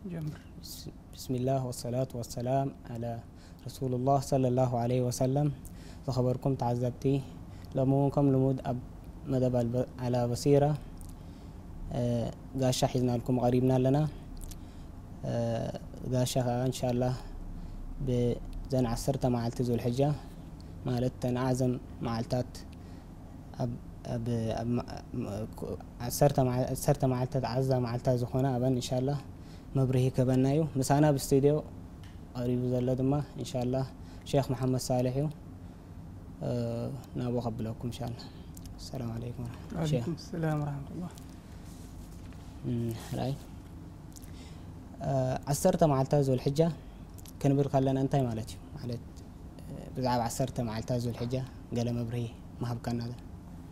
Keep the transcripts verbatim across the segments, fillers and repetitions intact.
جمر. بسم الله والصلاة والسلام على رسول الله صلى الله عليه وسلم. خبركم تعذبتي لمونكم لمود أب مدب على بصيرة. أه قاشا حزنا لكم غريبنا لنا. أه قاشا إن شاء الله بزن عسرت مع التزو الحجة مالتن أعظم معلتات أب أب أب عسرت مع عسرت مع التعزى مع التزخونا أبن إن شاء الله مبرهي كبنايو مسانا باستديو قريب زلدما إن شاء الله شيخ محمد صالحيو أه نابو قبلكم إن شاء الله. السلام عليكم ورحمة الله. وعليكم السلام ورحمة الله. راي أه عسرت مع التزو الحجة كنبر خلنا أنتي مالتي مالت بزعب عسرت مع التزو الحجة قال مبرهي ما هبكنا هذا.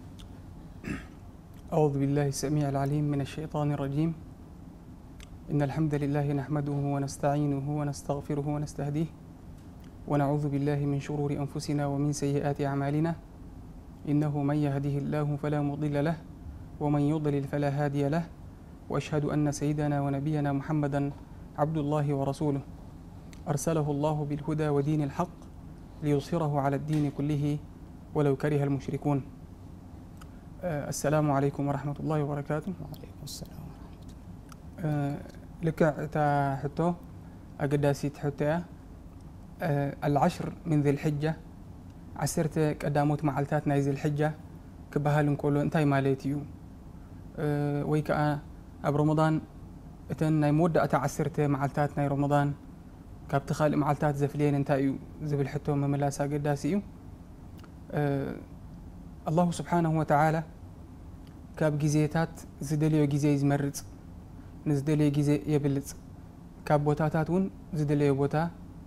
أعوذ بالله السميع العليم من الشيطان الرجيم. إن الحمد لله نحمده ونستعينه ونستغفره ونستهديه ونعوذ بالله من شرور أنفسنا ومن سيئات أعمالنا إنه من يهده الله فلا مضل له ومن يضلل فلا هادي له وأشهد أن سيدنا ونبينا محمدا عبد الله ورسوله أرسله الله بالهدى ودين الحق ليظهره على الدين كله ولو كره المشركون. أه السلام عليكم ورحمة الله وبركاته. وعليكم السلام ورحمة الله. أه لك حتى أقداسي حتى أه العشر من ذي الحجة عسرت قداموت معلتات نايز الحجة كبهالن كله انتاي ماليتيو أه ويكا أب رمضان اتن ناي مودة أتا عسرت معلتات ناي رمضان كاب تخالق معلتات زفلين انتايو زبل حتى مملاسا قداسيو. أه الله سبحانه وتعالى كاب جزيتات زدليو جزي يزمرت نزدليو جزي يبلت كاب بوتاتاتون زدليو بوتا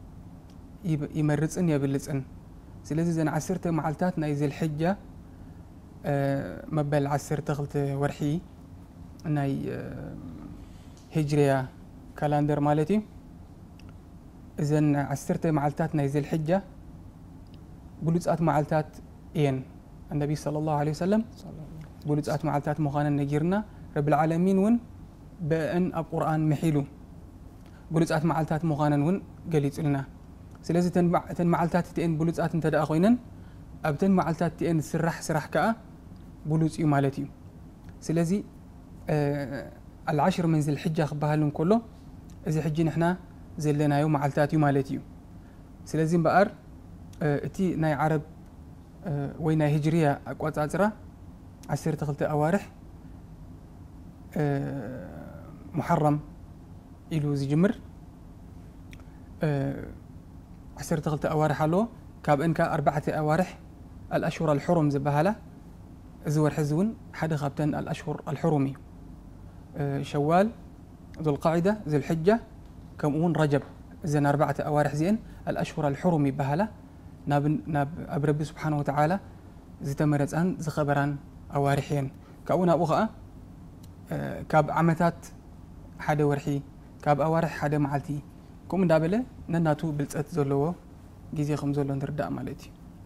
يمرتن يبلتن. سلازي زين عسرت معلتات نايز الحجة أه مبال عسرت غلت ورحي ناي أه هجريا كالاندر مالتي زين عسرت معلتات نايز الحجة بلوزات معلتات ين النبي صلى الله عليه وسلم بلوزات معلتات مغانا نجيرنا رب العالمين ون بأن القرآن محيلو بلوزات معلتات مغانا ون قليت لنا. سلازي تن تن معلتات تين بلوزات انت دا اخوينن ابتن معلتات تين سرح سرح كا بلوز يو مالتي. سلازي آه العشر من ذي الحجة خبهالن كله اذا حجي نحنا زلنا يوم معلتات يو مالتي. سلازي بقر آه اتي ناي عرب آه وين هجريه اقواط ازرا عسير تغلت اوارح آه محرم إلو زي آه عسير تغلت أوارح له كاب إنك أربعة أوارح الأشهر الحرم زبهالة زور حزون حد غابتن الأشهر الحرمي أه شوال ذو القاعدة ذو الحجة كمون رجب زين أربعة أوارح زين الأشهر الحرمي بهالة ناب ناب أبرب سبحانه وتعالى زتمرز أن زخبران أوارحين كأونا أبوها أه كاب عمتات حدا ورحي كاب أوارح حدا معلتي كم دابله نناتو بلصت زلوه غيزي خم زلو نرداء مالتي.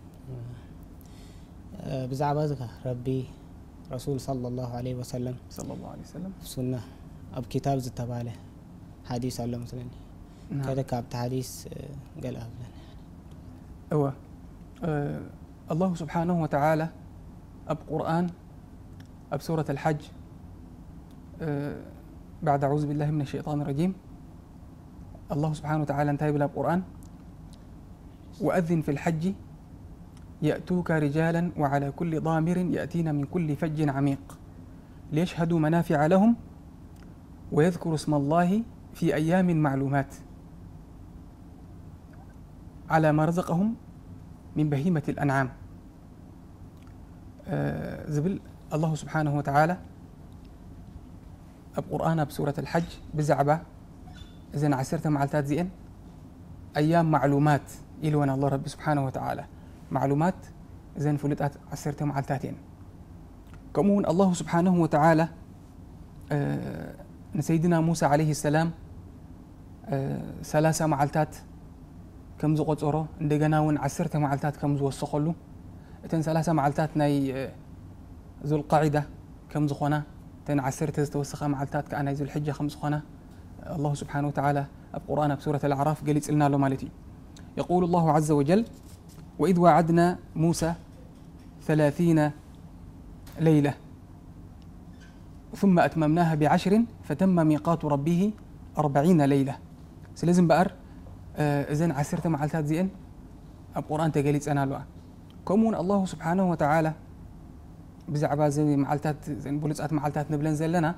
أه بزعبة ربي رسول صلى الله عليه وسلم صلى الله عليه وسلم سنة أب كتاب زتباله حديث الله مثلا نعم. كذا كابت حديث قال أبلا أوه أه الله سبحانه وتعالى أب قرآن أب سورة الحج أه بعد أعوذ بالله من الشيطان الرجيم الله سبحانه وتعالى انتهى بالقرآن وأذن في الحج يأتوك رجالا وعلى كل ضامر يأتين من كل فج عميق ليشهدوا منافع لهم ويذكروا اسم الله في أيام معلومات على ما رزقهم من بهيمة الأنعام. آه زبل الله سبحانه وتعالى القرآن بسورة الحج بزعبة إذن عسرت معلتات زين أيام معلومات إلوان الله رب سبحانه وتعالى معلومات إذن فلتات عسرت معلتاتين كمون الله سبحانه وتعالى آه سيدنا موسى عليه السلام آه ثلاثة معلتات كم زو قصورو እንደገና ون عسرت معلتات كم زو وسخلو እተን ثلاثة معلتات ናይ ذو القاعدة كم زخونا تن عسرت ዝተወሰخ معلتات كأنا ذو الحجة خمس خنا الله سبحانه وتعالى القرآن بسورة الأعراف قال لنا له مالتي يقول الله عز وجل وإذ وعدنا موسى ثلاثين ليلة ثم أتممناها بعشر فتم ميقات ربه أربعين ليلة سلازم بقر إذن عسرت معلتات زين القرآن تقاليت أنا له كمون الله سبحانه وتعالى بزعبا زي معلتات زين بولسات معلتات نبلن زلنا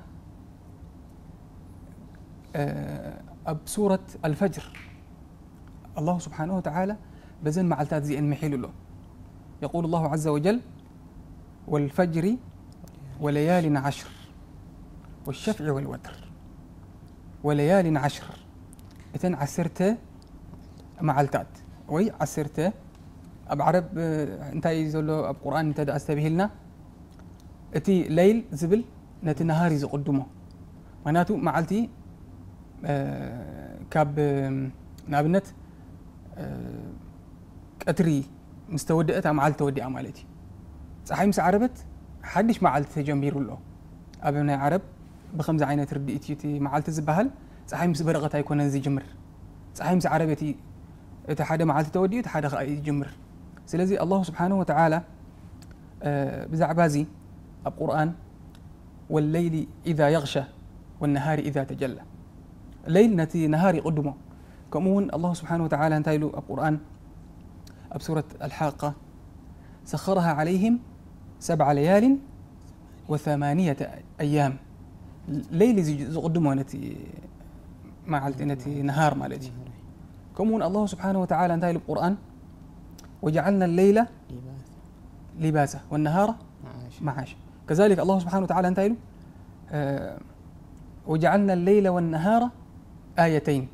بسورة الفجر الله سبحانه وتعالى بزن معلتات زين محيل له يقول الله عز وجل والفجر وليال عشر والشفع والوتر وليال عشر إذن عسرت معلتات وي عسرت أب عرب انت يزولو أب قرآن انت دا أستبه لنا اتي ليل زبل نتي نهاري زقدمه معناتو معلتي آه كاب نابنت آه قتري مستودئت معلت ودي عمالتي صحيح مس عربت حدش معلت تجمبيرو له أبنا عرب بخمس عينات رديتي تي معلت زبهل صحيح مس برغت يكون زي جمر صحيح مس عربتي إذا حدا معلت تودي إذا حدا يجمر سلازي الله سبحانه وتعالى آه بزعبازي القرآن والليل إذا يغشى والنهار إذا تجلى الليل نتي نهاري قدمه كمون الله سبحانه وتعالى انتايلو القرآن بسورة الحاقة سخرها عليهم سبع ليال وثمانية أيام ليل زي قدمه نتي معلت نتي نهار مالتي كمون الله سبحانه وتعالى انتايلو القرآن وجعلنا الليل لباسا والنهار معاشا كذلك الله سبحانه وتعالى انتايلو آه وجعلنا الليل والنهار آيتين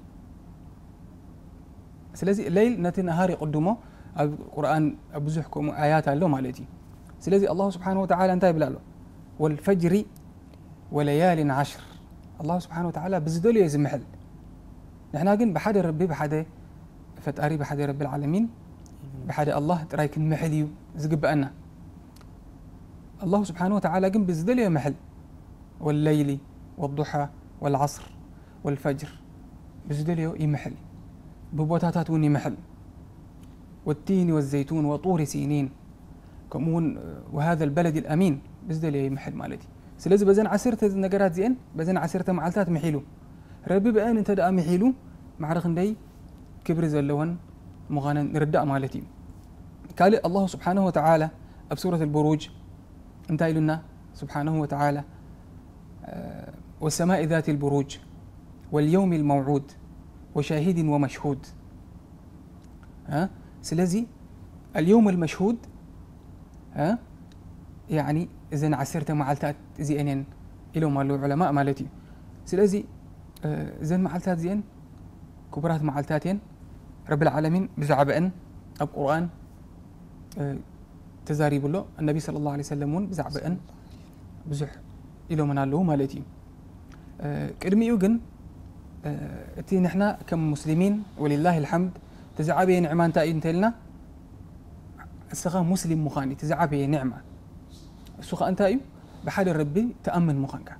سلازي الليل نتي نهار يقدمه القرآن أبزحكم آيات له مالتي سلازي الله سبحانه وتعالى انتاي بلاله والفجر وليال عشر الله سبحانه وتعالى بزدول يزمحل نحن قلنا بحد ربي بحد فتاري بحد رب العالمين بحد الله ترايك المحلي زقب أنا الله سبحانه وتعالى قم بزدل محل والليل والضحى والعصر والفجر بزدل يمحل ببوتاتات وني محل والتين والزيتون وطور سينين كمون وهذا البلد الأمين بزدل يمحل مالتي سلازي بزن عسرت النقرات زين بزن عسرت معلتات محيلو ربي بأن انت دا محيلو مع رخندي كبر زلوان مغانا نرداء مالتي قال الله سبحانه وتعالى بسورة البروج انتهي لنا سبحانه وتعالى آه والسماء ذات البروج واليوم الموعود وشاهد ومشهود ها سلازي اليوم المشهود ها يعني إذا عسرت معلتات زينين إلو مالو علماء مالتي سلازي آه إذا معلتات زين كبرات معلتاتين رب العالمين بزعبأن القرآن أه تزاريب له النبي صلى الله عليه وسلم بزعبأن بزح إلو منالو مالتي أه كرمي يوجن أه تي نحنا كمسلمين ولله الحمد تزعبي نعمان تاين تلنا السخا مسلم مخاني تزعبي نعمة السخا أنت أيو بحد ربي تأمن مخانك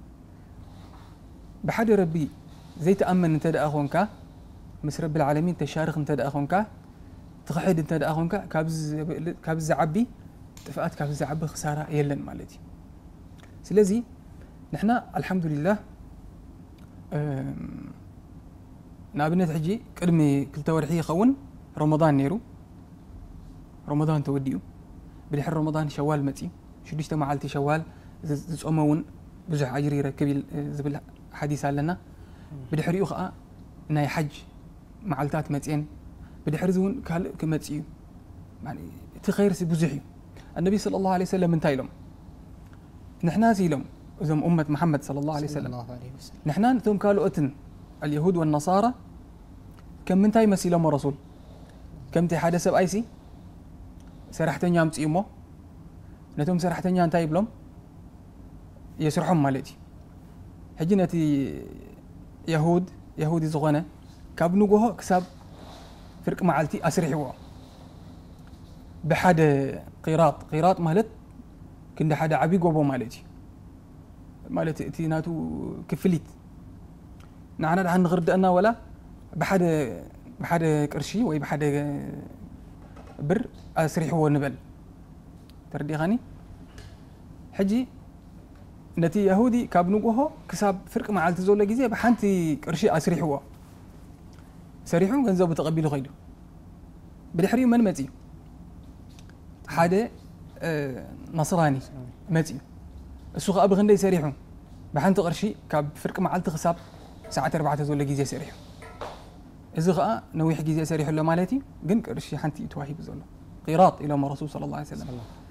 بحد ربي زي تأمن انت دا أخونك مس رب العالمين تشارخ انت دا أخونك تخحيد انت دا أخونك كابز كابز عبي تفقات كابز عبي خسارة يلن مالتي سلازي نحنا الحمد لله نابنت حجي قدمي كل تورحي خون رمضان نيرو رمضان توديو بدحر رمضان شوال متي شدشت معالتي شوال زصومون بزح اجري ركبي زبل حديث لنا بدحريو خا ناي حج معالتات متين بدحرزون كال كمتيو يعني تخير سي بزحي النبي صلى الله عليه وسلم من تايلم نحنا زيلم زم أمة محمد صلى الله عليه وسلم نحنا ثم قالوا أتن اليهود والنصارى كم من تاي مسيلم ورسول كم تي حدث بأيسي سرحتن يام تيمو نتوم سرحتن يام تاي بلوم يسرحهم مالتي حجنتي يهود يهودي زغنة كابنو جوه كسب فرق معلتي أسرحوا بحد قيراط قيراط مالت كندا حدا عبي جوبو مالتي مالتي تيناتو كفليت نعنا ده هنغرد أنا ولا بحد بحد قرشي وي بحد بر أسريح هو نبل تردي غني حجي نتي يهودي كابنوجه كسب فرق مع التزول جزية بحنتي قرشي أسريح هو سريحهم جنزوا بتقبلوا غيره بالحري من متي حدا آه نصراني متي السوق أبغى غندي سريحهم بحنت قرشي كاب فرق مع التخساب ساعة أربعة تزول جزية سريح إذا غا نويح جزية سريح ولا مالتي جن قرشي حنتي توهي بزوله قيراط إلى ما رسول صلى الله عليه وسلم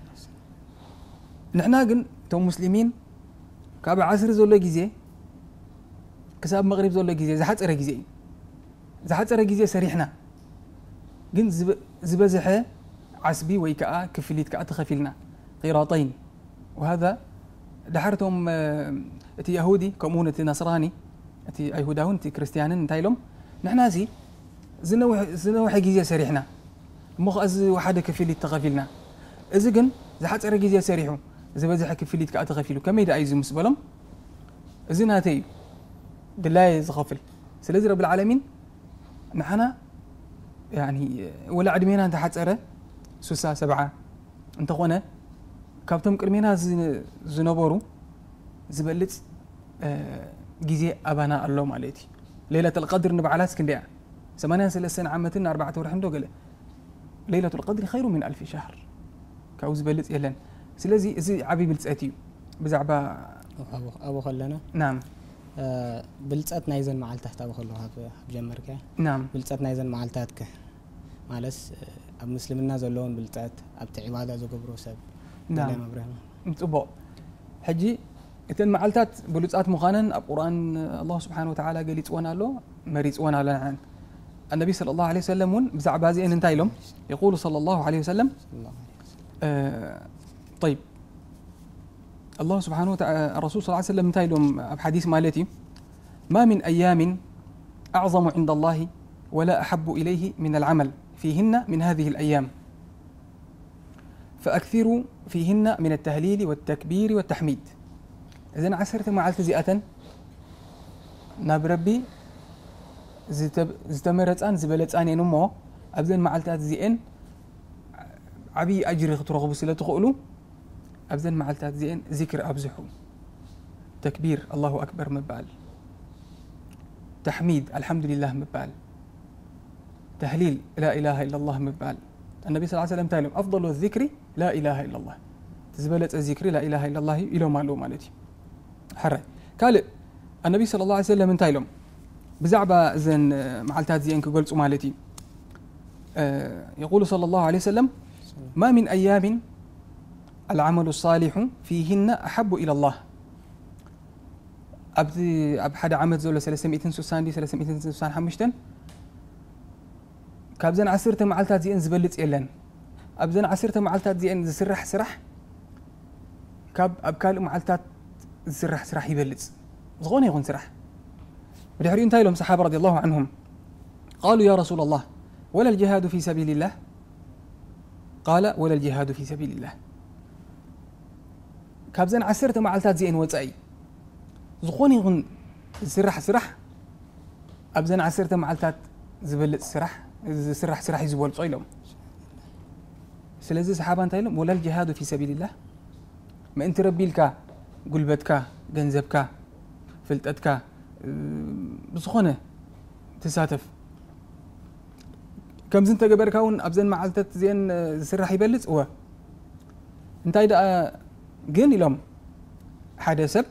نحنا جن تو مسلمين كاب عصر زول جزية كساب مغرب زول جزية زحت أرى جزية زحت أرى جزية سريحنا جن زب زبزحة عسبي ويكأ كفليت كأ تخفيلنا قيراطين وهذا دحرتهم أتي يهودي كمونة نصراني أتي يهوداون أتي كريستيانين تايلهم نحن زي زنا وح زنا وح جزية سريحنا مخ أز واحد كفليت تخفيلنا إذا جن زحت أرى جزية سريحه زبزحة كفليت كأ تخفيله كم يدا أيز مسبلهم إذن هاتي دلاي زخفل سلزي رب العالمين نحنا يعني ولا عدمينا أنت حتسأره سوسة سبعة أنت خونا كابتم كرمينا زنبورو زبلت آه جزية أبانا اللوم عليتي ليلة القدر نبعلات سكندية سمانين سلسين عامتنا أربعة ورحم دوغل ليلة القدر خير من ألف شهر كاو زبلت يلن سلازي إزي عبي بلتسأتيو بزعبا أبو أبو خلنا نعم آه بلتسأت نايزن مع التحت أبو خلو هاب بجمرك نعم بلتسأت نايزن مع التحتك مالس أب مسلمنا زلون بلتسأت أب تعبادة زو قبرو سب نعم متبو حجي إتن معلتات بلتسأت مخانن أب قرآن الله سبحانه وتعالى قال يتوانا له مريت وانا لعن النبي صلى الله عليه وسلم بزعبازي أن انتايلهم يقول صلى الله عليه وسلم آه طيب الله سبحانه وتعالى الرسول صلى الله عليه وسلم انتايلهم بحديث مالتي ما من أيام أعظم عند الله ولا أحب إليه من العمل فيهن من هذه الأيام فأكثروا فيهن من التهليل والتكبير والتحميد إذن عسرت مع التزئة ناب ربي زتمرت أن زبلت أن ينمو أبدن مع التزئين عبي أجري ترغب سلا تقولوا أبدن مع التزئين ذكر أبزحوا تكبير الله أكبر مبال تحميد الحمد لله مبال تهليل لا إله إلا الله مبال النبي صلى الله عليه وسلم تعلم أفضل الذكر لا إله إلا الله تزبلت الذكر لا إله إلا الله إلى ما له مالتي حرة قال النبي صلى الله عليه وسلم تعلم بزعبة زين معلتات زين كقولت مالتي أه يقول صلى الله عليه وسلم ما من أيام العمل الصالح فيهن أحب إلى الله أبدي أب حدا عمل زول سلسمئة سوسان دي سلسمئة سوسان حمشتن كابزن عسرت معلتات زين زبلت إلن أبزن عسرت معلتات زين زسرح سرح كاب أبكال معلتات زسرح سرح يبلت زغوني يغون سرح بدحرين تايلهم صحابة رضي الله عنهم قالوا يا رسول الله ولا الجهاد في سبيل الله قال ولا الجهاد في سبيل الله كابزن عسرت معلتات زين وصأي زغوني يغون سرح سرح أبزن عسرت معلتات زبلت سرح سرح سرح يزبول صيلهم سلازي صحابة تايلهم ولا الجهاد في سبيل الله ما أنت ربي لك قلبتك جنزبك فلتتك بسخونة تساتف كم زنت جبر كون أبزن معلتت زين سرح يبلت هو أنت إذا جاني لهم حدا سب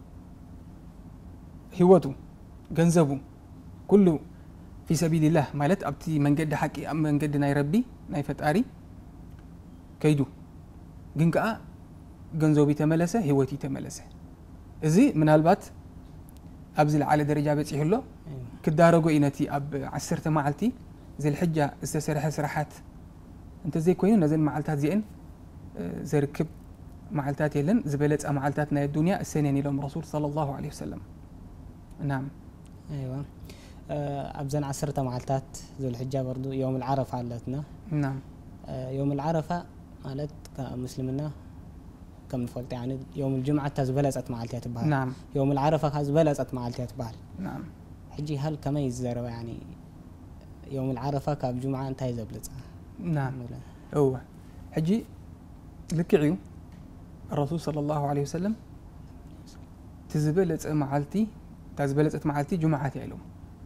هوته جنزبه كله في سبيل الله مالت أبتي من قد حكي أم من قد ناي ربي ناي فتاري كيدو جنكا جنزوبي تملسه هوتي تملسه إزي من هالبات أبزل على درجة بتصيح له كدارجو إنتي أب عسرت معلتي زي الحجة استسرح سرحات أنت زي كوين نزل معلتات زين زي ركب معلتات يلن زبلت معلتاتنا الدنيا السنين لهم رسول صلى الله عليه وسلم نعم أيوة أبزن عسرت معلتات ذو الحجة برضو يوم العرفة علتنا نعم يوم العرفة مالت كمسلمنا كم فلت يعني يوم الجمعة تزبلت معلتات بحال نعم يوم العرفة تزبلت معلتات بحال نعم حجي هل كما يزرب يعني يوم العرفة كاب جمعة انتهي زبلت. نعم هو حجي لكعيو الرسول صلى الله عليه وسلم تزبلت معالتي تزبلت معالتي جمعاتي علوم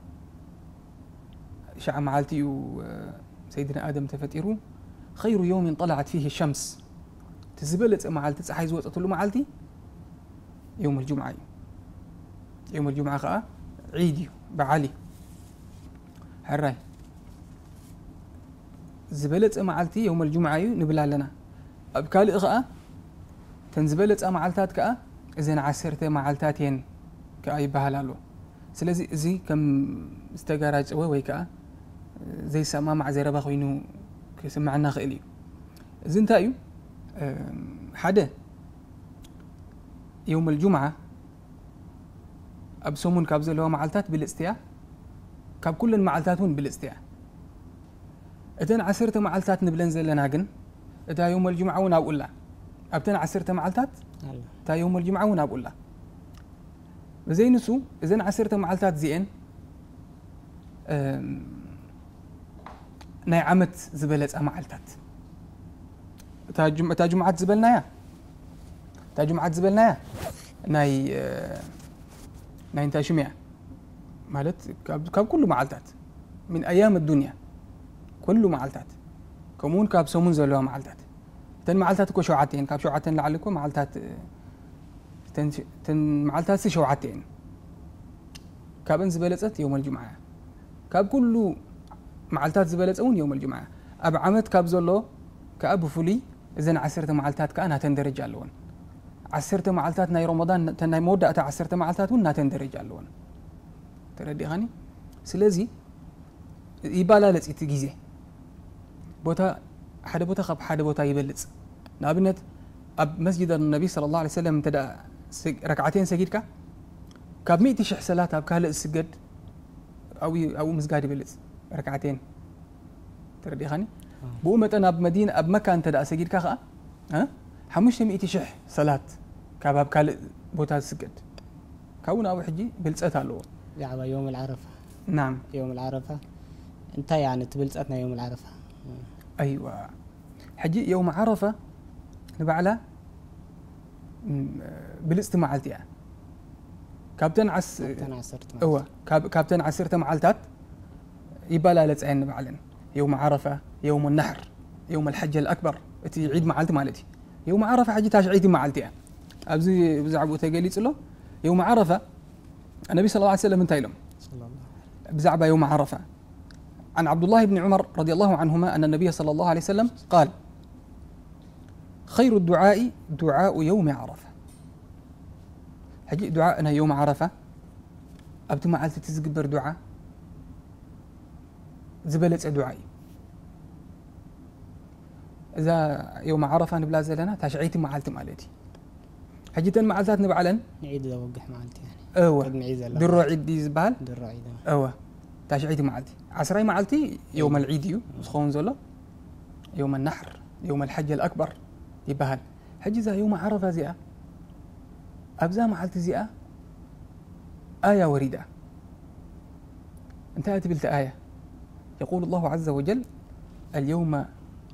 شع معالتي وسيدنا آدم تفتيرو خير يوم طلعت فيه الشمس تزبلت معالتي صحيح زوجت له معالتي يوم الجمعة يوم الجمعة خاء عيدي بعلي حراي زبلت معالتي يوم الجمعة نبلا لنا أبكالي خاء تنزبلت معالتات كأ إذن عسرت معالتاتين كأي بهالالو سلازي زي كم استجاراج وي كأ زي سما مع زي ربا خوينو كسمعنا خيلي إذن تايو حدا يوم الجمعة أبسومون كابزل هو معالتات بالاستياء كاب كل المعالتاتون بالاستياء إذن عسرت معالتات نبلن زلنا جن إذا يوم الجمعة ونقول لا أبتنا عسرت معالتات تا يوم الجمعة ونقول لا بزي نسو إذن عسرت معالتات زين ناي عمت زبلت معالتات تا جمعة تا جمعة زبلنا يا تا جمعة زبلنا يا ناي ناي انت شميع مالت كاب كاب كله معالتات من أيام الدنيا كله معالتات كمون كاب سومون زلوا معالتات تن معالتات كو شوعتين كاب شوعتين لعلكم معالتات تن تن معالتات سي شوعتين كاب زبلت يوم الجمعة كاب كله معالتات زبلت اون يوم الجمعة أب عمت كاب زلوا كأب فولي إذن عسرت معالتات كأنا تندرج اللون عسرت معالتات ناي رمضان تناي مودة أتا عسرت معالتات ونا تندرج اللون تردي غني سلازي يبالا لص يتغيزي بوتا حدا بوتا خب حدا بوتا يبلص نابنت اب مسجد النبي صلى الله عليه وسلم تدا ركعتين سجدك كاب مئة شح صلاه اب كهل السجد او او مسجد يبلص ركعتين تردي خاني بو متنا بمدينه اب مكان تدا سجدك خا ها خمسمئة شح صلاه كاب اب كهل بوتا السجد كون او حجي بلصت له يعني يوم العرفه. نعم يوم العرفه انت يعني تبلصتنا يوم العرفه. أيوة حجي يوم عرفة نبعلا بالاستماع معلتي كابتن عس كابتن عسرت هو كاب كابتن عسرت معلتات يبالا لتعين نبعلن يوم عرفة يوم النحر يوم الحج الأكبر تي عيد معلتي مالتي يوم عرفة حجي تاش عيد معلتي أبزي بزعبو تقليت له يوم عرفة النبي صلى الله عليه وسلم انتهي لهم صلى الله عليه وسلم بزعبة يوم عرفة عن عبد الله بن عمر رضي الله عنهما أن النبي صلى الله عليه وسلم قال خير الدعاء دعاء يوم عرفة حجي دعاءنا يوم عرفة أبتو معلت تزقبر دعاء زبلت دعائي إذا يوم عرفة نبلا زلنا تشعيتي معلت مالتي حجي تن معلتات نبعلن عيد ذا وقح معلتي يعني أوه درو عيد دي زبال درو عيد أوه تشعيتي معلتي عسراي معلتي يوم العيد سخون زولا يوم النحر يوم الحج الأكبر يبهل حج ذا يوم عرفة زئة أبزا معلتي زئة آية وريدة انتهت بلت آية يقول الله عز وجل اليوم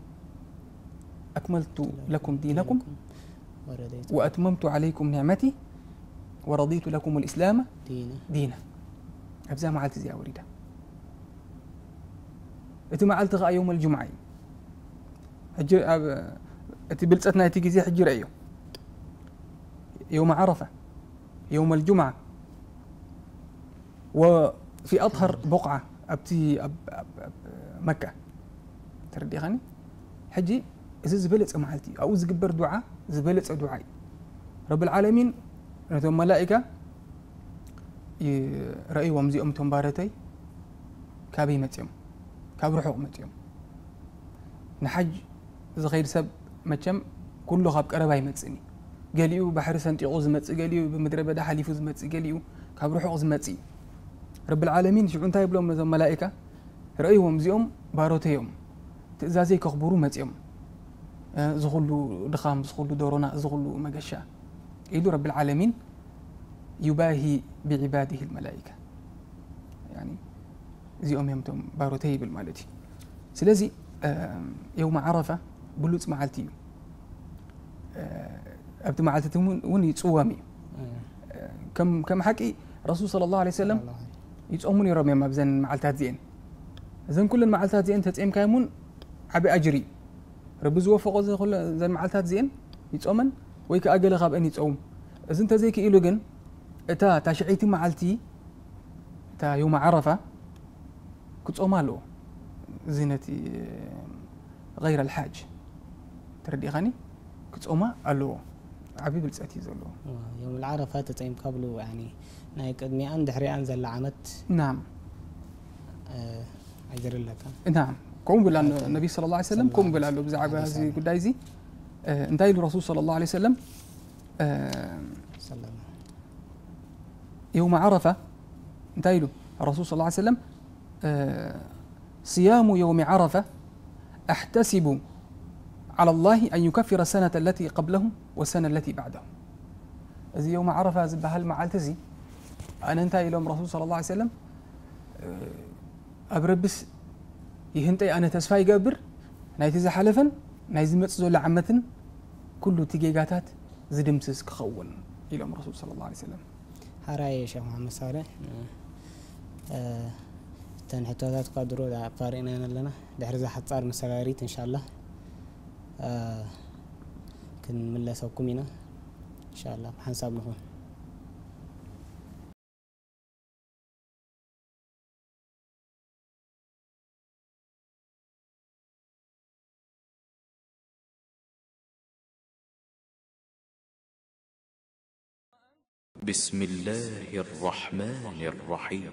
أكملت لكم دينكم وأتممت عليكم نعمتي ورضيت لكم الإسلام دينا دينا أبزا معلتي زئة وريدة أنت معلت غا يوم الجمعة حجر أب... أنت بلصتنا تيجي زي حجر أيوه يوم عرفة يوم الجمعة وفي أطهر بقعة أبتي أب... أب... أب... مكة تردي غني حجي إذا زبلت معلتي أو زقبر دعاء زبلت دعاء رب العالمين نتوم ملائكة رأي ومزي أمتهم بارتي كابي متيم كاب روحو متيم نحج زغير سب متيم كله غاب قربا يمصني قاليو بحر سنتيقو زمص قاليو بمدرب بدا حليفو زمص قاليو كاب روحو زمصي رب العالمين شعونتا يبلوم نزم ملائكه رأيهم زيهم باروتيهم تزازي كخبرو متيم زغلو دخام زغلو دورونا زغلو مغشا يدو رب العالمين يباهي بعباده الملائكه يعني زيهم يمتم باروتي بالمالتي سلازي يوم عرفة بلوت معلتي أبت معلتهم وني تصومي كم كم حكي رسول صلى الله عليه وسلم يتصومون يرمي ما بزن معلتات زين زين كل المعلتات زين تتصيم كايمون عبي أجري رب زوفق زي كل زين معلتات زين يتصومن ويك أجل خاب أن يتصوم إذا أنت زيك إلو جن تا تشعيتي معلتي تا يوم عرفة كنت أماله زينتي غير الحاج تردي غني كنت أما ألو عبيب الساتي زلو يوم العرفة تتعيم قبله يعني نايك أدمي عند حري أنزل لعمت نعم آه أجر لك نعم قوم بالله النبي صلى الله عليه وسلم قوم بالله لو بزعب هذه قدايزي آه انتهي الرسول صلى الله عليه وسلم آه يوم عرفة انتهي الرسول صلى الله عليه وسلم آه صيام يوم عرفة أحتسب على الله أن يكفر السنة التي قبلهم والسنة التي بعدهم زي يوم عرفة زي بهال معالتزي أنا انتهي لهم رسول صلى الله عليه وسلم أبربس يهنتي أنا تسفاي قبر نايتزي حلفا نايزي متصول لعمتن كله تيجيجاتات زي دمسس كخون إلهم رسول صلى الله عليه وسلم حراي شيخ محمد صالح أه تنحتوات قدروا دا فارقنا لنا دحرزة حتصار مساريت إن شاء الله آه كن من الله سوكمينا إن شاء الله حنساب نكون بسم الله الرحمن الرحيم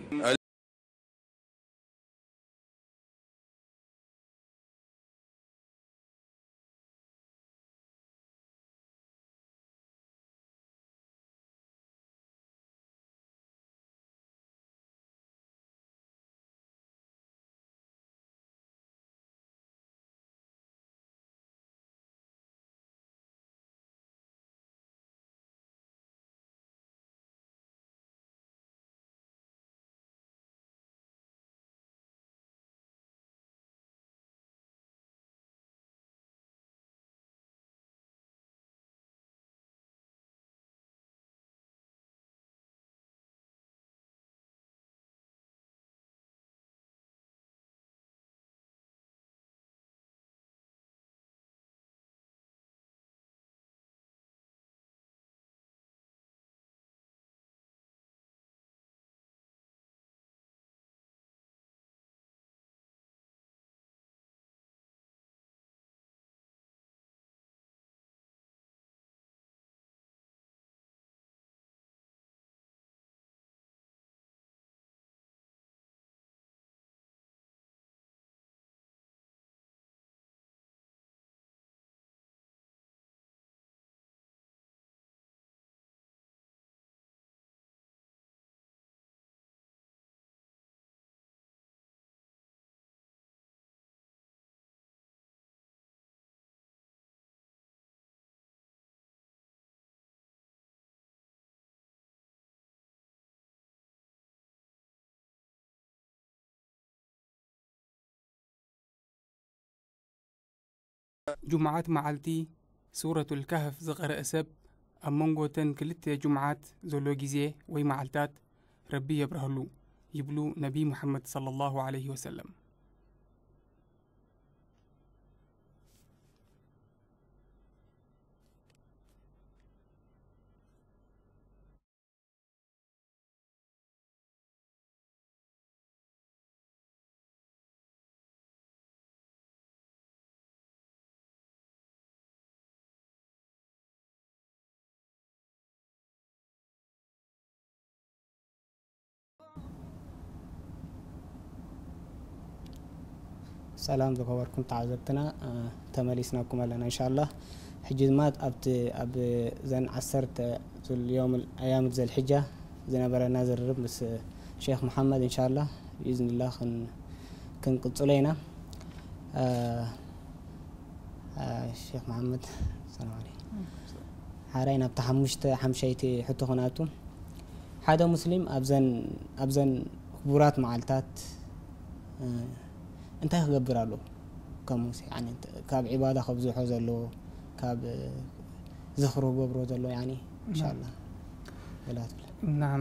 جمعات معلتي سورة الكهف زغر أسب أمونغو تن كلت جمعات زولو جيزيه وي معلتات ربي يبرهلو يبلو نبي محمد صلى الله عليه وسلم سلام ذكركم تعذبتنا أه تمليسناكم لنا إن شاء الله حجز مات أبت أب زين عسرت اليوم الأيام ذي الحجة زين برا نازل الرب بس شيخ محمد إن شاء الله بإذن الله خن كن قصلينا أه أه شيخ محمد السلام عليكم حارينا بتحمشت حمشيتي حتى هناتو هذا مسلم أبزن أبزن كبرات معلتات انت يخبر له كموسى يعني كاب عبادة خبزو حوزلو كاب زخرو قبرو زلو يعني إن شاء الله ولا نعم.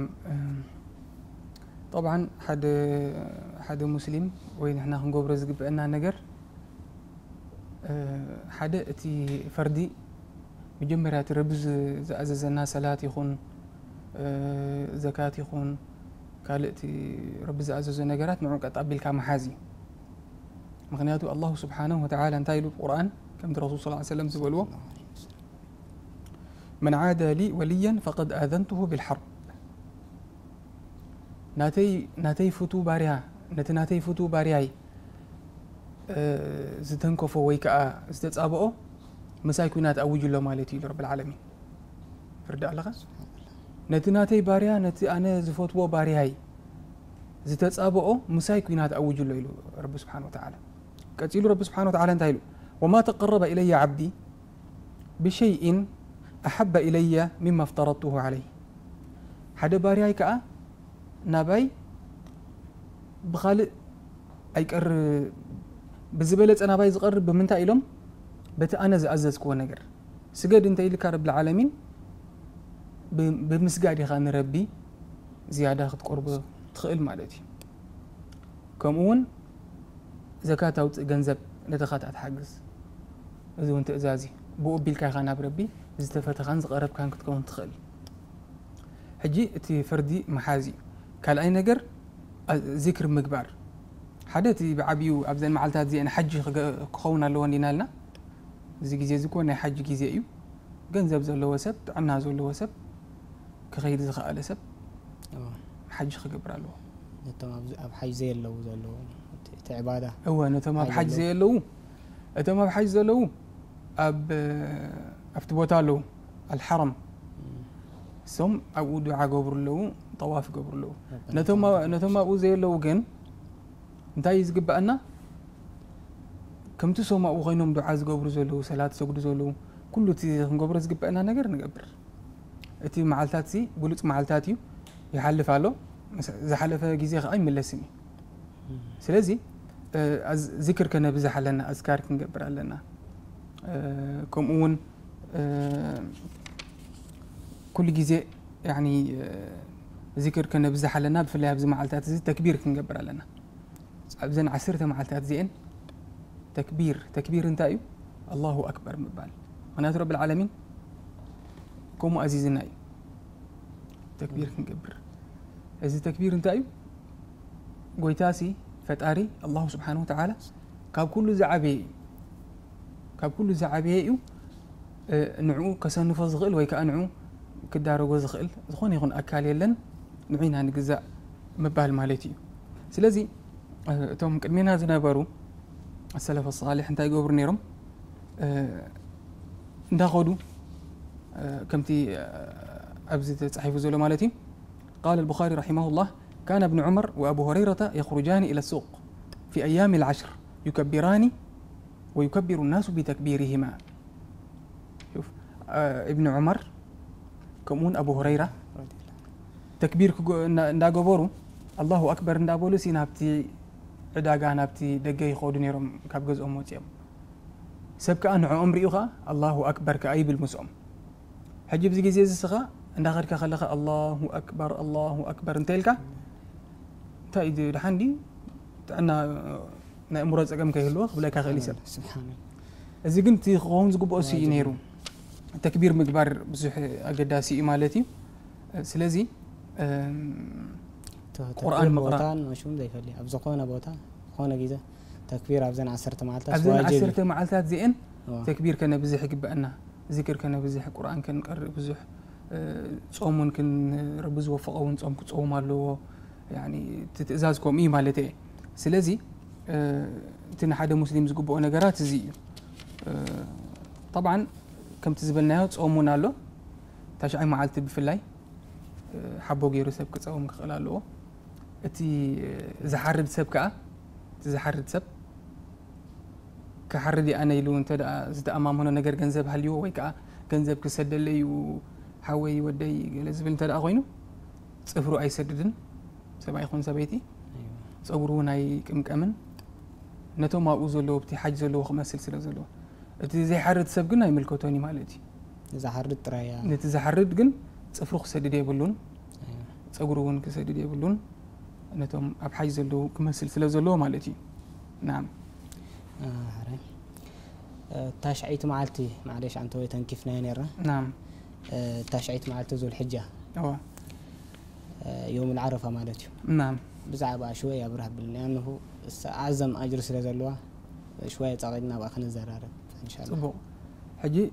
طبعا حد حد مسلم وين احنا نقبر رزق بأننا نجر حد تي فردي مجمرات ربز زعزز الناس صلاة يخون زكاة يخون كالتي ربز زعزز نجرات معك أطبل كمحازي مغنياته الله سبحانه وتعالى انتايلو القرآن كم الرسول صلى الله عليه وسلم زبلوه من عاد لي وليا فقد آذنته بالحرب ناتي ناتي فتو باريها نت ناتي فتو بارياي أه زتنكفو ويكا زتتصابو مساكونات اوجو له مالتي رب العالمين فرد الله نت ناتي باريا نت انا زفوتو بارياي زتتصابو مساكونات اوجو له رب سبحانه وتعالى قتيلو رب سبحانه وتعالى انتايلو وما تقرب الي عبدي بشيء احب الي مما افترضته عليه حدا بارياي كا ناباي بخالق ايقر بزبلت انا باي زقرب بمنتا إلهم بت انا زاززكو نجر سجد انت لك رب العالمين بمسجد خان ربي زياده خد قرب تخيل مالتي كمون زكاه او غنزب نتخات اتحجز اذا انت ازازي بو بيلكا خان ربي زتفت خان زقرب كان كتكون تخيل حجي تي فردي محازي قال اي نجر ذكر مقبار حدثي بعبيو ابزن معلتات زي انا حج خونا لو ندينالنا زي غزي زكون حج غزي ايو غنزب زلو وسب عنا زلو وسب كخيد زخاله سب اه حج خقبر له تمام اب حج زي لو زلو عباده هو انا تمام حج زي لو تمام حج زلو اب افتبوتا له الحرم سم او دعاء قبر له طواف قبر له نتما نتما ابو زي لو جن انتي يزقبأنا كم تسمع وغينهم دعاء قبر زلو صلاة سجود زلو كله تي نقبر زقبأنا نقر نقبر اتي معلتاتي بلوت معلتاتي يحلف على اذا حلف جزي اي ملسني سلازي أه ذكر كنا بزح لنا اذكار نقبر لنا أه كمون أه كل جزء يعني أه ذكر كنا بزح لنا بفلها بز معلتات زي تكبير كنقبر لنا ابزن عسرته معلتات زين تكبير تكبير انتايو الله اكبر مبال منات رب العالمين كوم عزيزنا تكبير كنقبر اذا تكبير انتايو قويتاسي فتاري الله سبحانه وتعالى كاب كل زعبي كاب كل زعبيو أه نعو كسنف زغل وي كانعو كدارو زغل زخون يكون اكال يلن نعينا نجزاء مبال مالتي سلازي توم قدمينا زنبرو السلف الصالح انت يقبر نيرم أه نداخدو أه كمتي أه ابزت صحيفه زلو مالتي قال البخاري رحمه الله كان ابن عمر وابو هريره يخرجان الى السوق في ايام العشر يكبران ويكبر الناس بتكبيرهما شوف أه ابن عمر كمون ابو هريره تكبير نداغبرو الله اكبر ندابولو سينابتي عداغا نابتي دغاي خودو نيرم كاب غزو موتيم سبك انع امريخا الله اكبر كايب المسوم حجب زي غزي زسخا انداخركا خلخ الله اكبر الله اكبر انتلكا تايد دحندي عنا نا امور زقم كيلو بلاكا خلي سب سبحان الله ازي كنتي خون زغبو سي نيرو تكبير مقبار بزح اقداسي مالتي سلازي قرآن مقران مشوم ذي فلي أبزقونا بوتا خونا جيزة تكبير أبزن عسرت معلتات أبزن عسرت معلتات زين تكبير كنا بزح بأنه ذكر كنا بزح قرآن كان قرب بزح صوم ممكن ربز وفقون صوم كصوم له يعني تتزازكم إيه مالته سلازي تنا حدا مسلم زقبوا نجارات زي طبعا كم تزبلناه صومنا له تشعي معلت بفلاي حبو غير سب كصوم خلالو اتي زحرد سب كا تزحرد سب كحردي انا يلو انت زد امام هنا نجر غنزب هليو وي كا غنزب كسدليو حوي ودي لازم انت دا خوينو صفرو اي سددن سبا يكون سبيتي أيوة. صورون هاي كم كمن نتو ما أوزلو بتي حج زلو خمس سلسلة زلو أنت زي حرد سبقنا يملكوتوني مالتي إذا حرد رايا أنت إذا حرد جن صفروخ سديد يبلون أيوة. صورون كسديد يبلون نتو أب حج زلو خمس سلسلة زلو مالتي نعم آه هراي آه تاشعيت معلتي معليش عن توي تنكيفنا نيرة نعم آه تاشعيت معلتي ذو الحجة أوه. آه يوم العرفة مالتي نعم بزعبة شوية برهب لأنه أعظم أجر سلازلوه شوية تعقدنا بأخذ الزرارة إن شاء الله. صبو حجي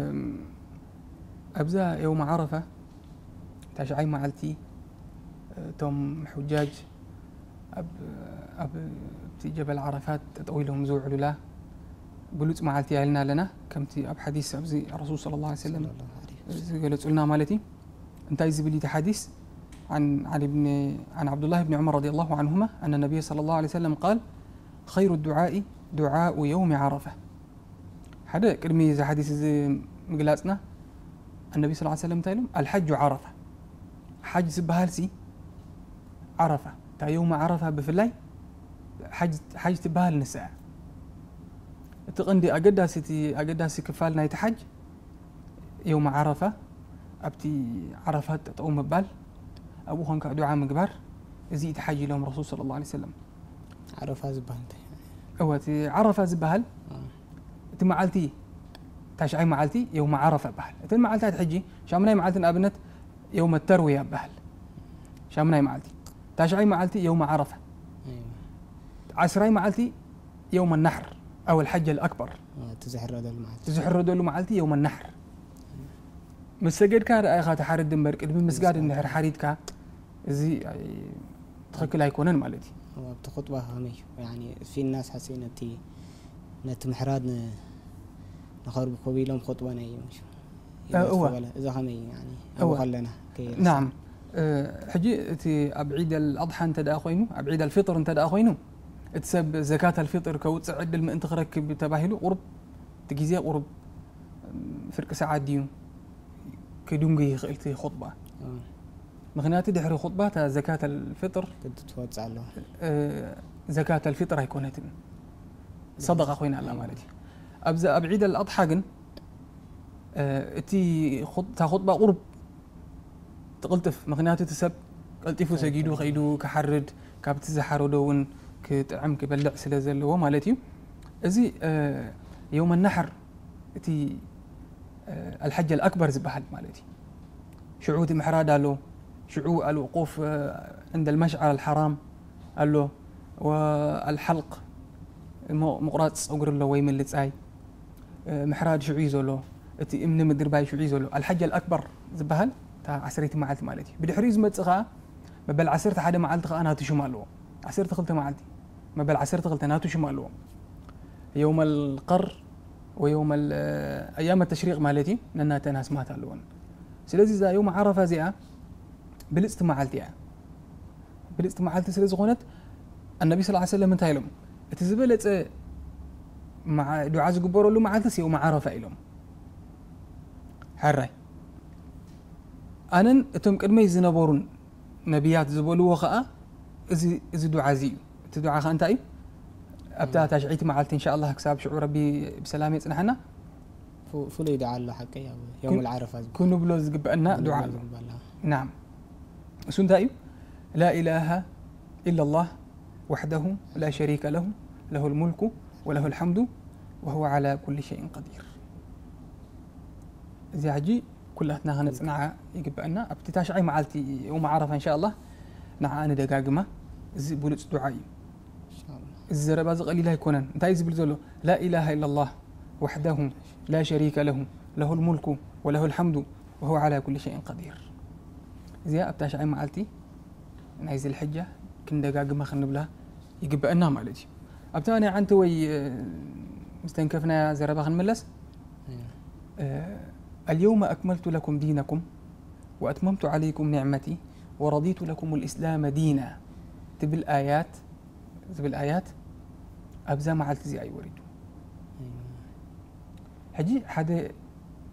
أبزا يوم عرفة تاشعي معلتي توم حجاج أب أب تي جبل عرفات تطويلهم زوع له بلوت معلتي علنا لنا كم تي أب حديث أبزي الرسول صلى الله عليه وسلم قالت قلنا مالتي أنت يزبلي تحديث عن عن ابن عن عبد الله بن عمر رضي الله عنهما أن النبي صلى الله عليه وسلم قال خير الدعاء دعاء يوم عرفة. هذا كلمة إذا حديث زي مجلسنا النبي صلى الله عليه وسلم تقول الحج عرفة حج سبهالسي عرفة تا يوم عرفة بفلاي حج حج تبهال نساء تقندي أقداسي أقداسي كفالنا يتحج يوم عرفة أبتي عرفات تقوم ببال أبوهم كدعاء مقبر زي تحجي لهم رسول صلى الله عليه وسلم عرفة زبهل أوتي عرفة زبهل آه. أنت معلتي تاشعي معلتي يوم عرفة بهل أنت معلتها تحجي شامناي معلتنا أبنت يوم التروية بهل شامناي معلتي تاشعي معلتي يوم عرفة أيوة. عسراي معلتي يوم النحر أو الحج الأكبر آه. تزحر هذا المعلتي تزحر دول معلتي يوم النحر مسجد كار أخذ حارد دمبر كده مسجد النحر حريد كا زي تخكل هيكونن مالتي هو بتخطبة همي يعني في الناس حسينا تي نت محرادنا نخرب قبيلهم خطبة نيم هو إذا همي يعني هو خلنا نعم أه حجي تي أبعيد الأضحى أنت دا أخوينو أبعيد الفطر أنت دا أخوينو تسب زكاة الفطر كوتسعد الم أنت خرك بتباهلو قرب تجيزي قرب فرق ساعات ديو كدونجي خلتي خطبة آه. مغنياتي دحري خطبة زكاة الفطر كنت توزع له أه زكاة الفطر هيكون هتن صدق أخوينا الله مالتي أبزا أبعيد الأضحى جن أه تي خط تاخطبة قرب تقلتف مغنياتي تسب قلتفو سجيدو خيدو كحرد كابت زحرو دون كتعم كبلع سلازل ومالتي أزي أه يوم النحر تي أه الحج الأكبر زبحل مالتي شعود محراد له شعوع الوقوف عند المشعر الحرام قال له والحلق مقراط أقول له ويم اللي تساي محراد شعيزه له تي امن مدير باي شعيزه له الحج الأكبر زبهل تا عسرتي معلت مالتي بدي حريز متسخا ما بل عسرت حدا معلت أنا هاتو مالو عسرت خلت معلتي ما بل عسرت خلت أنا هاتو مالو يوم القر ويوم أيام التشريق مالتي لأنها تناس ما تالون سلازي زي يوم عرفة زيها بالاستماعالتي بالاستماعالتي سلازي غونت النبي صلى الله عليه وسلم انتهى لهم تزبلت مع دعاء زقبروا له معالتي يوم عرفة إلهم حراي أنا أتم كرمي يزنبورون نبيات زبولوا وخاء إذا إذا دعاء زيو تدعاء خان تاي أبتها تشعيتي معالتي إن شاء الله حساب شعور ربي بسلامة نحنا فولي دعاء الله حكي يوم العرفة كونوا بلوز قبلنا دعاء نعم سنتايو لا إله إلا الله وحده لا شريك له له الملك وله الحمد وهو على كل شيء قدير زي عجي كلها هنصنع يقبلنا ابتتاش عي معلتي يوم عرفة إن شاء الله نع أنا دقاقمة زي بولس دعائي إن شاء الله الزرباز قليلا يكونن انت عايز بلزولو لا إله إلا الله وحده لا شريك له له الملك وله الحمد وهو على كل شيء قدير زي أبتاش عي معلتي نعيز الحجة كن دقاقمة خنبلها يقبلنا مالتي أبتاني عن توي مستنكفنا زربا خنملس آه اليوم أكملت لكم دينكم وأتممت عليكم نعمتي ورضيت لكم الإسلام دينا تبي الآيات تبي الآيات أبزا معلت زي أي وريد حجي حدا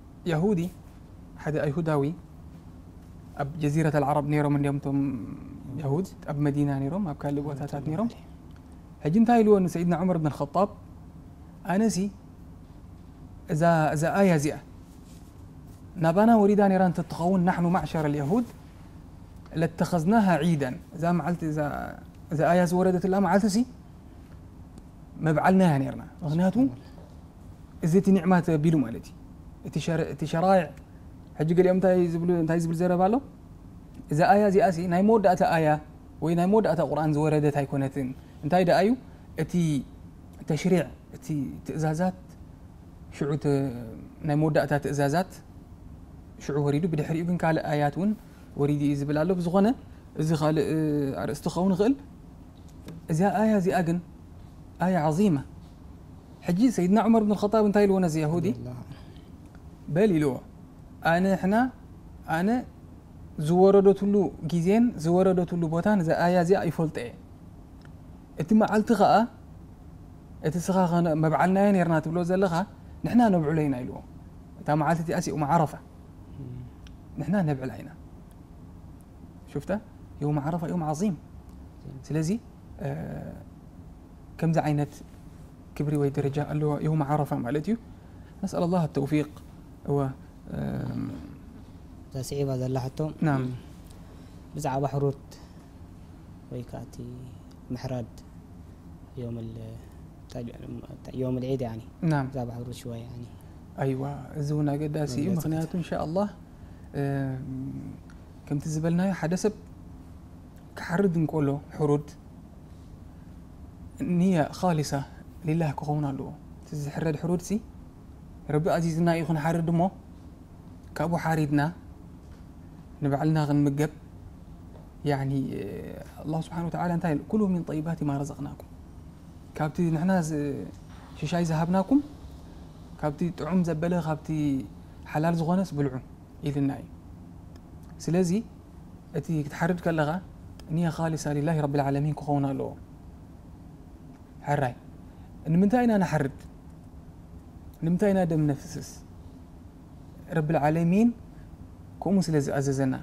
يهودي حدا يهوداوي أب جزيرة العرب نيرو من يومتم يهود أب مدينة نيروم أب كان لبوتات نيروم هجين تايلو أن سيدنا عمر بن الخطاب أنسي إذا إذا آية زئة نبانا وريدا نيران تتخون نحن معشر اليهود لاتخذناها عيدا إذا معلت إذا إذا آية وردت الله معلتسي ما بعلناها نيرنا غناتو إزيتي نعمات بيلو مالتي تشرايع حجي قال يوم تاي زبلو تاي زبل زيرة بالو إذا آية زي أسي ناي مود أتا آية وين ناي مود أتا قرآن زوردت هاي كونتين انتاي دا أيو أتي تشريع أتي تأزازات شعو ناي مود أتا تأزازات شعو وريدو بدي حريق بن كال آياتون وريدي إذا بلالو بزغنة إذا خال استخون غل إذا آية زي أجن آية عظيمة حجي سيدنا عمر بن الخطاب انتاي لونا زي يهودي بالي لو أنا إحنا أنا زوردت له جيزين زوردت له بوتان إذا آية زي أيفولت إيه إتما علتقاء إتسخا ما بعلنا ينيرنا تبلو زلخا نحنا نبعلينا يلو تام عالتي أسي وما عرفه نحنا نبعلينا شفته يوم عرفه يوم عظيم سلازي آه كم زعينت كبري ويدرجة قال له يوم عرفه مالتيو نسأل الله التوفيق هو تسعيب هذا اللي حتى نعم بزع بحروت ويكاتي محراد يوم ال يوم العيد يعني نعم بزع بحروت شوية يعني أيوة زونا قداسي مغنيات إن شاء الله كم تزبلنا حدث كحرد نقوله حرود نية خالصة لله كونا له تزحرد حرود سي ربي عزيزنا يخون حرد مو كابو حاريدنا نبعلنا غن مقب يعني الله سبحانه وتعالى انتهى كلوا من طيبات ما رزقناكم كابتي نحنا شيشاي ذهبناكم كابتي طعم زبله كابتي حلال زغونس بلعو إذن سلازي اتي تحرد كلغا نية خالصة لله رب العالمين كونا له حراي ان منتاينا نحرد نمتاينا دم نفسس رب العالمين كوم سلازي أززنا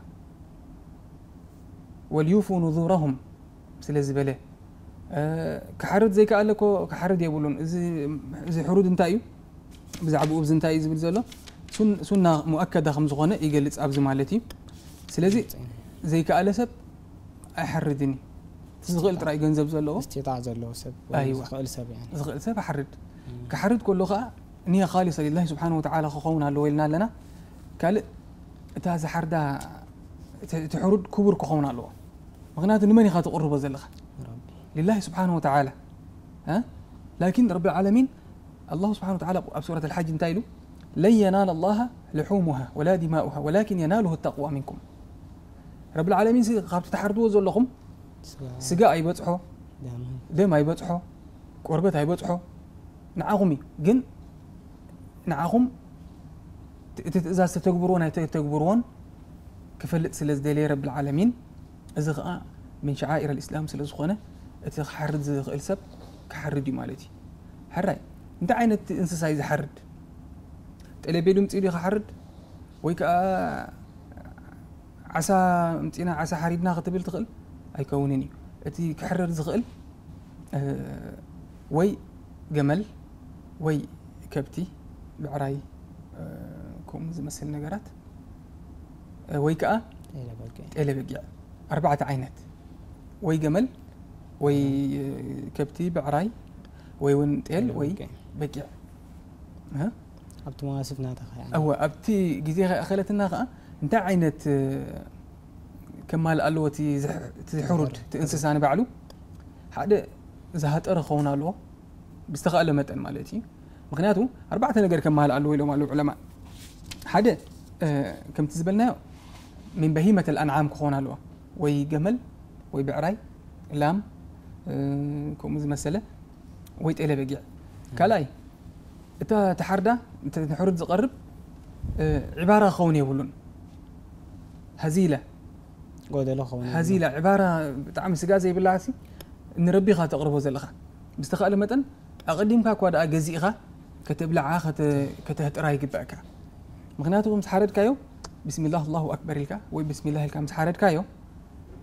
وليوفوا نذورهم سلازي بله أه كحرد زي كألكو كحرد يقولون إذا إذا حرود انتايو بزعبوا أبز انتاي إذا بلزلو سن سنة مؤكدة خمس غنة يجلس أبز مالتي سلازي زي كألسب أحردني تزغل ترى يجنزب زلو استطاع زلو سب أيوة زغل سب يعني زغل سب أحرد كحرد كله خا نية خالصة لله سبحانه وتعالى خخونا لويلنا لنا قال تاز حردا تحرد كبر كخونا له مغنات نمني خاطر قرب زلخ لله سبحانه وتعالى ها لكن رب العالمين الله سبحانه وتعالى بسورة الحج انتايلو لن ينال الله لحومها ولا دماؤها ولكن يناله التقوى منكم رب العالمين سي خاطر تحردوا زلخم سقا يبصحوا دم يبصحوا قربت يبصحوا نعاغمي جن نعاهم إذا ستكبرون تكبرون كفل سلز دليل رب العالمين إذا من شعائر الإسلام سلز خونه إذا حرد زي السب كحرد مالتي حراي أنت عينت إنسان إذا حرد تقلي بيلو متيلي خحرد ويك عسى متينا عسى حريدنا غتبل تغل أي كونني أتي كحرد زغل أه وي جمل وي كبتي بعراي أه كوم زي مثل نجارات أه وي كأ إلى بقيع أربعة عينات وي جمل وي كبتي بعراي وي ونتقل وي بقيع ها أبتي ما سفنا يعني هو أبتي جزيرة أخلت الناقة أنت عينت أه كمال ألوتي تحرد تنسسان بعلو هذا زهت أرخونا له بيستغل متن مالتي مغنياته أربعة نجار كمال ألو إلو مالو علماء هذا آه كم تزبلنا من بهيمة الأنعام كخونا له وي جمل وي بعراي لام آه كومز مسألة وي تقلب بقيع كلاي أنت تحرده أنت تحرد زقرب آه عبارة خوني يقولون هزيلة هزيلة عبارة طعم سجازي بالعسي إن ربي خا تقربه زلخا بستخال متن أقدم كاك ودا أجزيخا كتبلعها خت كتهت راي جباكا مغناته مسحرد كايو بسم الله الله أكبر لك وبسم الله الكام مسحرد كايو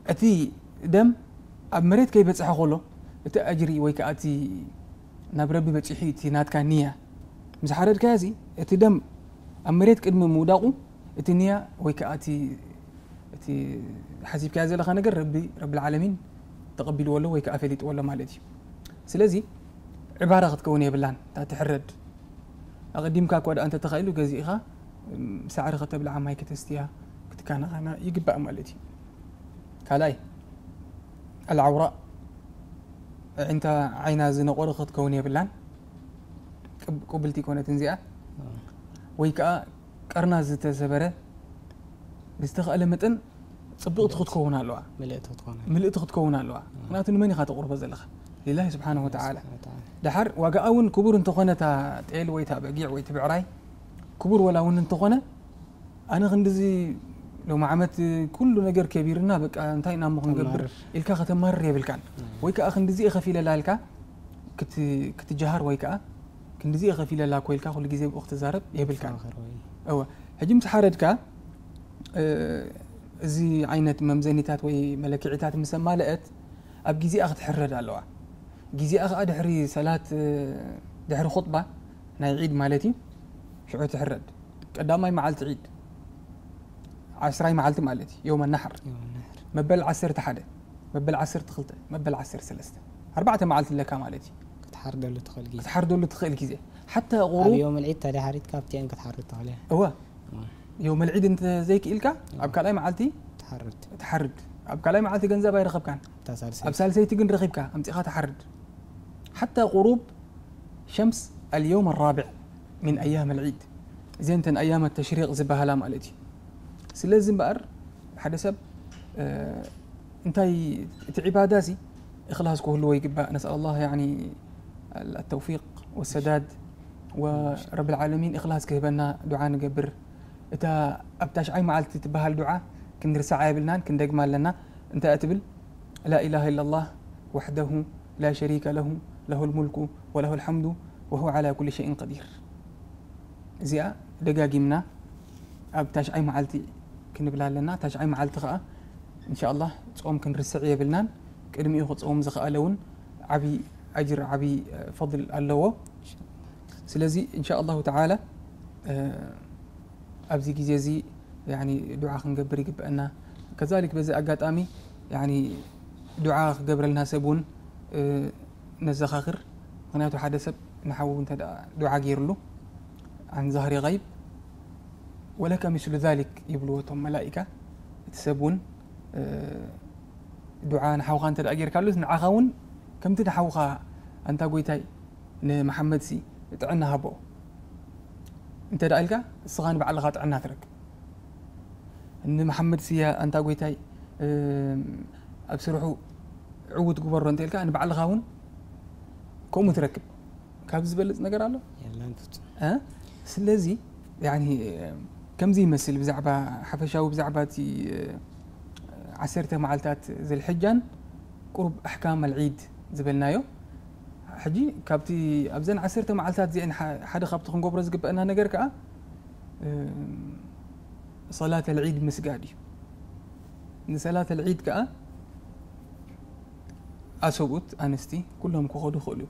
أتي دم أمريت كي بتصح خلو أجري ويكأتي نبربي بتصحي تينات كانية مسحرد كازي أتي دم أمريت كدم موداقو أتي نية ويكأتي أتي حسيب كازي لخا نقر ربي رب العالمين تقبل ولا ويكأفليت ولا مالتي سلازي عبارة قد كونية بالله تحرد أقدمك أكواد أنت تخيلوا جزيئها سعر خطب العام هاي كتستيها كنت كان أنا يجيب بقى مالتي كالاي العوراء أنت عينا زنا قرقت كونية بالله قبلتي كونة تنزيئة ويكا قرنا زت زبرة بيستغل متن صبغت خد كونها لوا ملئت خد كونها ملئت خد كونها لوا أنا تنمني خاطر قرب زلخ لله سبحانه وتعالى دحر وقاون كبر انت قنة تقيل ويتا بقيع ويتا بعراي كبر ولا ون انت قنة أنا غندزي لو ما عملت كل نجر كبيرنا بقى انتي نام نقبر الكا ختمر يبلكان ويكا خندزي خفيله لالكا كت كتجهر ويكا كندزي خفيله لا كويلكا كل جزء وقت زارب يبلكان ايوا هجم تحردكا زي عينة ممزنيتات وي ملكعيتات مسمى لقت اب جزء اخذ حرد علوا جزء اخذ دحري صلاه دحري خطبه ناي عيد مالتي شعور تحرد قدامي معلت عيد عشراي معلت مالتي يوم النحر يوم النحر مبل عسر تحده مبل عسر تخلته مبل عسر سلسته أربعة معلت لك مالتي كتحرد اللي تخل جيزة كتحرد اللي تخل جيزة حتى غروب يوم العيد تالي حريت كابتين كتحرد عليه هو يوم العيد انت زيك إلكا أبكالاي معلتي تحرد تحرد أبكالاي معلتي جنزة باي رخب كان تسالسي أبسال سيتي جن رخب كان أمتي تحرد حتى غروب شمس اليوم الرابع من أيام العيد زينتن أيام التشريق زبها لا مالتي سلازم بقر حدا سب اه انتي عباداتي إخلاص كله ويجب نسأل الله يعني التوفيق والسداد ورب العالمين إخلاص كهبنا دعاء نقبر إتا أبتاش عي معلت تبها الدعاء كن رسع عيبلنا كن دقمال لنا انت أتبل لا إله إلا الله وحده لا شريك له له الملك وله الحمد وهو على كل شيء قدير زيا دقاقي منا أبتاش عي معلتي كن بلا لنا تاش عي معلت خاء إن شاء الله تصوم كن رسعي بلنان كرمي ياخذ صوم زخاء لون عبي أجر عبي فضل اللو سلازي إن شاء الله تعالى أبزي جزازي يعني دعاء خنقبر يجب أن كذلك بزي أقات آمي يعني دعاء قبر لنا سبون نزخ آخر قناته حدث نحاول انت دعاء غير له عن ظهر غيب ولك مثل ذلك يبلوتهم ملائكة تسبون دعاء نحاوخا انت اجير كالوس نعاخون كم تنحاوخا انت قويتاي محمد سي تعنا هبو انت دايلكا الصغان بعلقا تعنا ترك ان محمد سي انت قويتاي ابسرحو عود قبر انت لك انا بعلقاون كوم تركب كابز بلص نجر الله يلا نفوت ها سلازي يعني كم زي مثل بزعبه حفشاو بزعباتي عسرته معلتات ذي الحجان قرب أحكام العيد زبلنايو حجي كابتي أبزن عسرته معلتات زي إن حدا خبط خنقوب رزق بأنها نجر كأ صلاة العيد مسجادي إن صلاة العيد كأ أسوبت أنستي كلهم كخدو خلو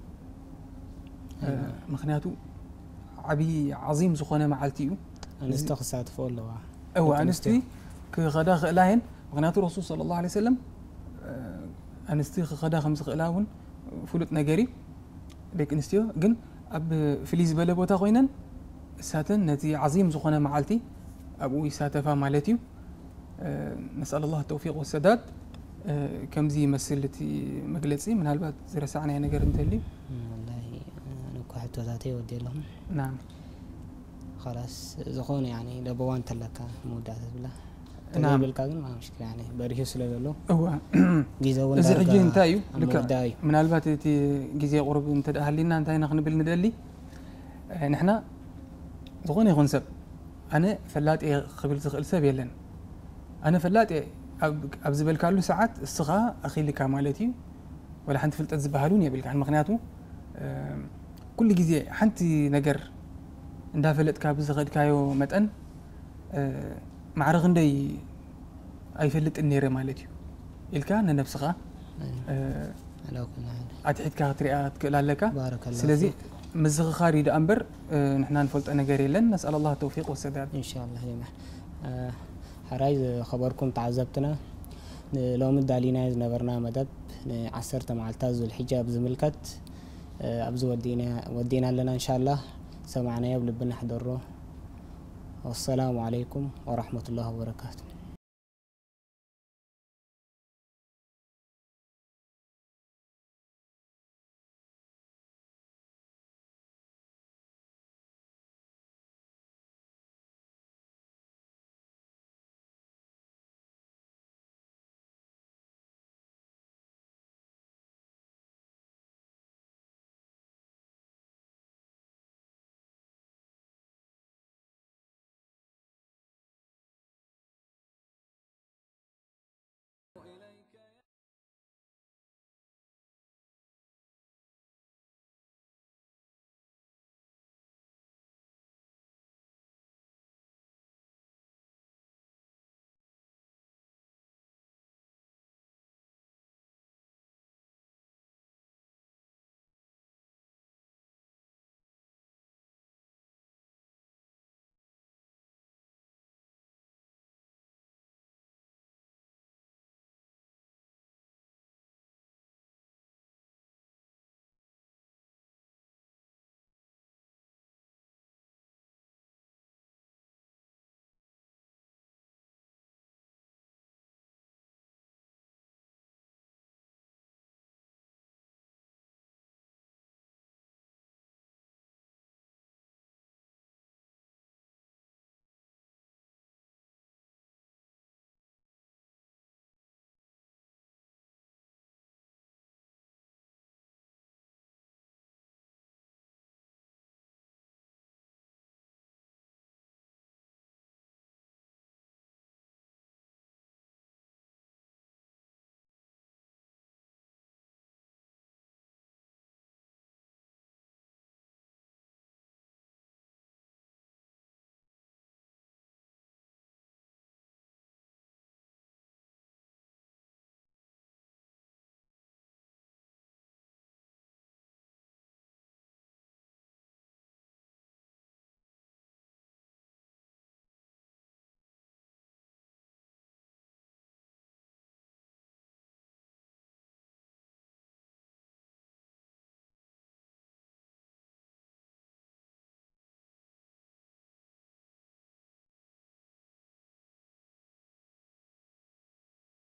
مخناتو عبي عظيم زخانة معلتيو أنستي خسات فول لوا أو أنستي كغدا غلاين مخناتو الرسول صلى الله عليه وسلم أنستي خدا خمس غلاون فلوت نجاري لكن استيو جن أب فليز بلا بوتا خوينن ساتن نتي عظيم زخانة معلتي أبوي ساتفا مالتي نسأل الله التوفيق والسداد كم زي مسلتي مجلسي من هالبات زي ساعنا نجار متلي والله أنا كحت وذاتي ودي لهم نعم خلاص زخون يعني لبوان تلكا مودات بالله نعم بالكاغن ما مشكلة يعني بريحو سلالو هو جيزاون إذا عجين انتايو لك من هالبات تي جيزي قرب انت أهلنا انتاي نخن بالندلي نحنا زخون يخون سب أنا فلات إيه قبل تخيل سب يلن أنا فلات إيه أبزبل كارلو ساعات الصغا أخي اللي كمالتي ولا حنت فلت أزبهالوني بالكان مغنياتو كل جزء حنتي نجر عندها فلت كابز غد كايو متأن مع رغندي أي فلت النيرة مالتي الكان نفسها أه على كل حال أتحد كاتريات كلا لك بارك الله سلازي فيك. مزغ خارج أمبر أه نحن نفلت أنا جري لن نسأل الله التوفيق والسداد إن شاء الله جميعا. أه حرايز خبركم تعذبتنا لو مد علينا نبرنا مدب عسرت مع التاز الحجاب زملكت أه أبزو ودينا ودينا لنا إن شاء الله سمعنا يبلب بنا حضره. والسلام عليكم ورحمة الله وبركاته.